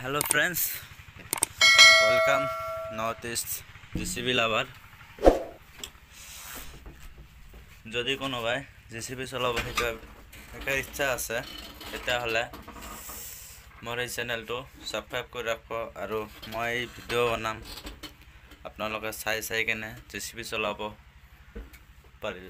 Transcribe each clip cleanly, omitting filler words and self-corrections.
Hello friends, welcome Northeast JCB lover. যদি কোনোবাই JCB চলাব শিকাৰ ইচ্ছা আছে তেতিয়াহ'লে মোৰ এই চেনেলটো সাবস্ক্ৰাইব কৰি ৰাখক আৰু মই এই ভিডিঅ' বনাম আপোনালোকে চাই কেনে JCB চলাব পাৰিব।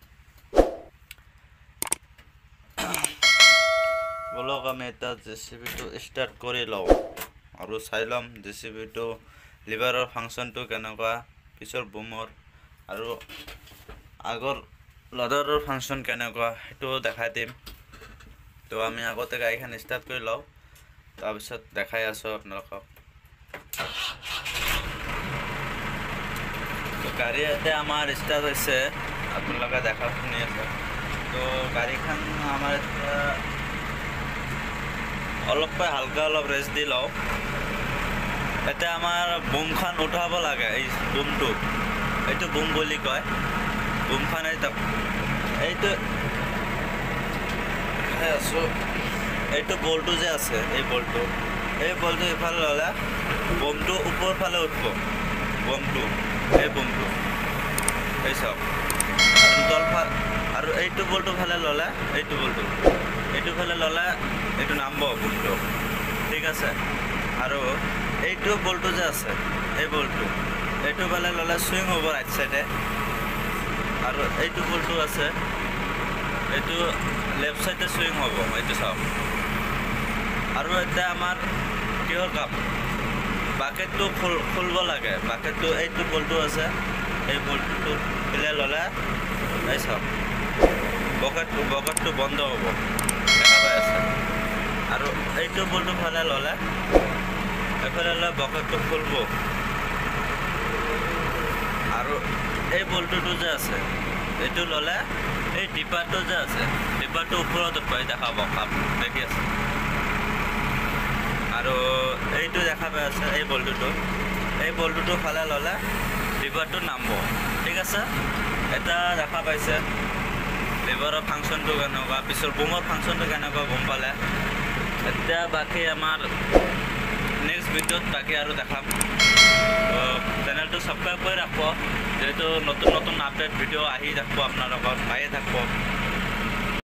বলক আমি এটা JCB-টো ষ্টাৰ্ট কৰি লওঁ আৰু চাই ল'ম JCB-টো লিভাৰৰ ফাংচনটো কেনেকুৱা, পিছৰ বুমৰ আৰু আগৰ লডাৰৰ ফাংচন কেনেকুৱা সেইটো দেখাই দিম। তো আমি আগতে গাড়ীখন ষ্টাৰ্ট কৰি লওঁ, তাৰপিছত দেখাই আছোঁ আপোনালোকক। তো গাড়ী এতিয়া আমাৰ ষ্টাৰ্ট হৈছে, আপোনালোকে দেখা শুনি আছে। তো গাড়ীখন আমাৰ এতিয়া অলপ হালকা ৰেষ্ট দি লওঁ। এতিয়া আমাৰ বুমখন উঠাব লাগে, এই বুমটো, এইটো বুম বুলি কয়। বুমখন এইটো এইটো বলটো যে আছে, এই বলটো ইফালে ল'লে বুমটো ওপৰ ফালে উঠিব। বুমটো এই বুমটো এই চাওক, আৰু তলফাল আৰু এইটো বলটো ফালে ল'লে এইটো ফালে ল'লে এইটো নামব বুমটো, ঠিক আছে। আৰু এইটো বলটো যে আছে, এই বলটো এইটো ফালে ল'লে চুইং হ'ব ৰাইট চাইডে, আৰু এইটো বলটো আছে এইটো লেফট চাইডে চুইং হ'ব, এইটো চাওক। আৰু এতিয়া আমাৰ কিহৰ কাম, বাকেটটো খুলিব লাগে। বাকেটটো এইটো বলটো আছে, এই বলটো পেলাই ল'লে এই চাওক বকেটটো বন্ধ হ'ব, দেখা পাই আছে। আৰু এইটো বলটো ফালে ল'লে এইফালে ল'লে বকেটটো খুলিব। আৰু এই বলটোটো যে আছে এইটো ল'লে এই ডিপাৰটো যে আছে, ডিপাৰটো ওপৰত উঠাই দেখা পাব, দেখি আছে। আৰু এইটো দেখা পাই আছে, এই বলটোটো ফালে ল'লে ডিপাৰটো নামব, ঠিক আছে। এটা দেখা পাইছে লিভাৰৰ ফাংচনটো কেনেকুৱা, পিছৰ বুমৰ ফাংচনটো কেনেকুৱা গম পালে। এতিয়া বাকী আমাৰ নেক্সট ভিডিঅ'ত বাকী আৰু দেখাম। চেনেলটো ছাবস্ক্ৰাইব কৰি ৰাখব, যিহেতু নতুন আপডেট ভিডিঅ' আহি থাকিব, আপোনালোকৰ পায়ে থাকিব।